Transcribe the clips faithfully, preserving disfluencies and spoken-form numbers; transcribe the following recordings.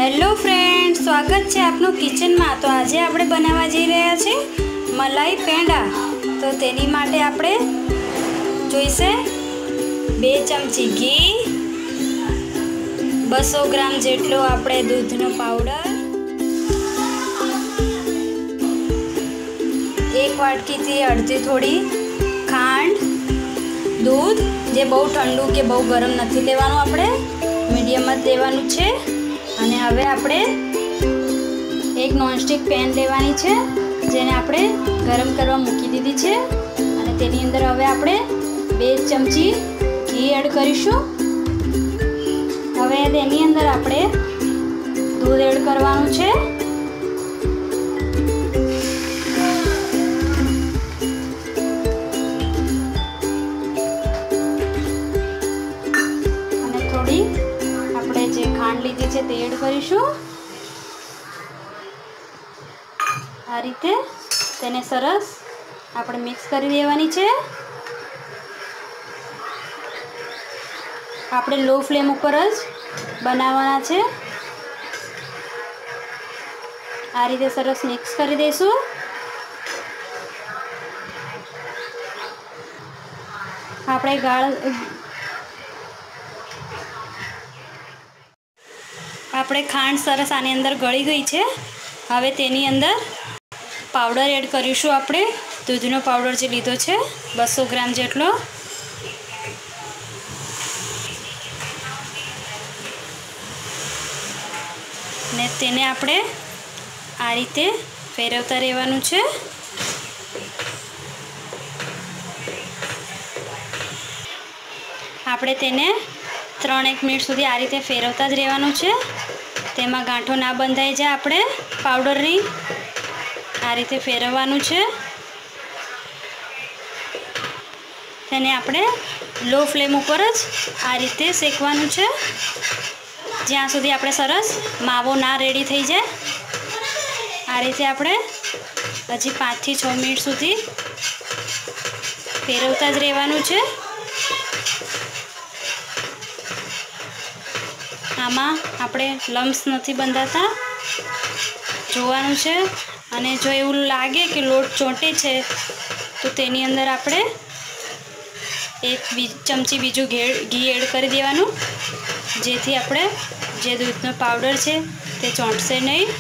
Hello friends, स्वागत है आपनु kitchen में। तो आज આપણે બનાવવા જઈ રહ્યા છે મલાઈ પેંડા। તો તેની માટે આપણે જોઈશે બે ચમચી ઘી, બસો ગ્રામ જેટલો આપણે દૂધનો પાવડર, એક વાટકીથી અડધી થોડી ખાંડ, दूध जे बहु ठंडू के बहु गरम नहीं लेवानुं, आपणे मीडियम ज लेवानुं छे। अने हवे आपणे एक नॉनस्टिक पेन लेवानी छे, जेने आपणे गरम करवा मूकी दीधी छे। अने तेनी अंदर हवे आपणे बे चमची घी एड करीशुं। हवे तेनी अंदर आपणे दूध एड करवानुं छे। खांड लीधी है ते एड करीशुं। आ रीते तेने सरस आपणे मिक्स करी देवानी छे। आपणे लो फ्लेम पर ज बनाववाना छे। आ रीते सरस मिक्स करी देशुं। आपणे गाळ આપણે ખાંડ સરસ આની અંદર ગળી ગઈ છે। હવે તેની અંદર પાવડર એડ કરીશું। આપણે દૂધનો પાવડર જે લીધો છે બસો ગ્રામ જેટલો, ને તેને આપણે આ રીતે ફેરવતા રહેવાનું છે। આપણે તેને ત્રણ એક મિનિટ સુધી આ રીતે ફેરવતા જ રહેવાનું છે। તેમાં ગાંઠો ના બંધાઈ જાય। આપણે પાવડરની આ રીતે ફેરવવાનું છે। તેને આપણે લો ફ્લેમ ઉપર જ આ રીતે શેકવાનું છે, જ્યાં સુધી આપણે સરસ માવો ના રેડી થઈ જાય। આ રીતે આપણે હજી પાંચથી છ મિનિટ સુધી ફેરવતા જ રહેવાનું છે। આમાં આપણે લમ્સ નથી બંધાતા, જોવાનું છે। અને જો એવું લાગે કે લોટ ચોંટે છે તો તેની અંદર આપણે એક ચમચી બીજું ઘી એડ કરી દેવાનું, જેથી આપણે જે દૂધનો પાવડર છે તે ચોંટશે નહીં।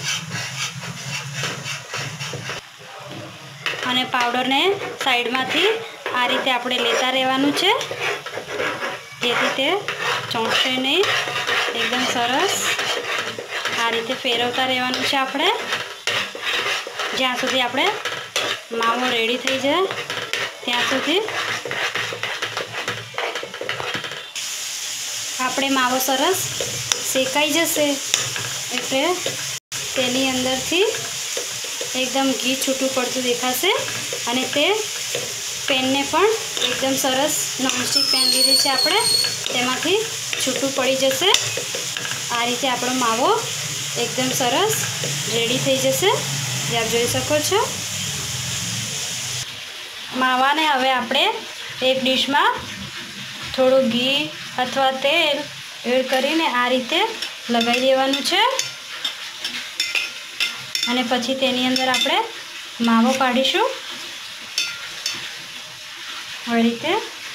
અને પાવડરને સાઈડમાંથી આ રીતે આપણે લેતા રહેવાનું છે, જેથી તે ચોંટશે નહીં। एकदम सरस आ रीते फेरवता रहेवानुं छे आपणे, ज्यां सुधी आपणे मावो रेडी थई जाय त्यां सुधी। आपणे मावो सरस शेकाई जशे एटले तेनी अंदरथी एकदम घी छूटुं पड़तुं देखाशे। अने ते पेनने पण एकदम सरस नॉनस्टिक पेन लीधी छे आपणे, तेमांथी छूटू पड़ी जशे। आ रीते आपणो मावो एकदम सरस रेडी थई जशे, जे आप जोई शको छो। मावाने हवे आपणे एक डिश में थोड़ो घी अथवा तेल एड करीने आ रीते लगाई देवानुं छे। अने पछी तेनी अंदर आपणे मावो काढीशुं। आ रीते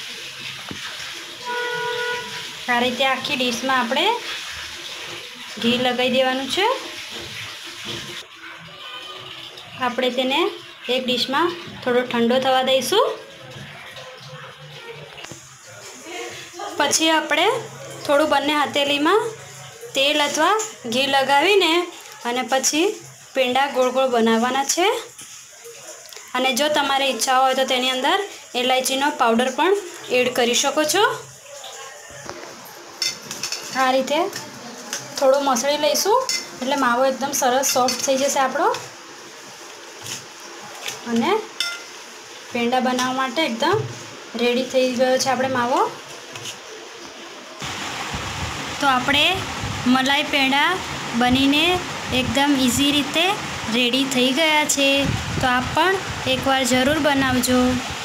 आ रीते आखी डिश में आपणे घी लगाई देवानुं छे। आपणे तेने एक डिश में थोड़ो ठंडो थवा दईशुं। पछी आपणे थोड़ुं बंने हथेली में तेल अथवा घी लगावीने अने पछी पेंडा गोल गोल बनाववाना छे। अने जो तमारी इच्छा होय तो तेनी अंदर इलायचीनो पाउडर पण एड करी शको छो। आ रीते थोड़ो मसळी लईशुं એટલે માવો एकदम सरस सॉफ्ट થઈ જશે આપણો। અને પેંડા બનાવવા માટે એકદમ રેડી થઈ ગયો છે આપણે માવો। તો આપણે મલાઈ પેંડા બનીને એકદમ ઇઝી રીતે રેડી થઈ ગયા છે। તો આપ પણ એકવાર જરૂર બનાવજો।